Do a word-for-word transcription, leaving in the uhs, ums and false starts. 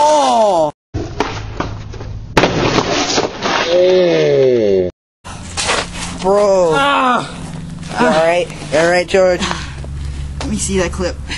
Oh! Oh. Bro. Ah. You alright? You alright, George? Let me see that clip.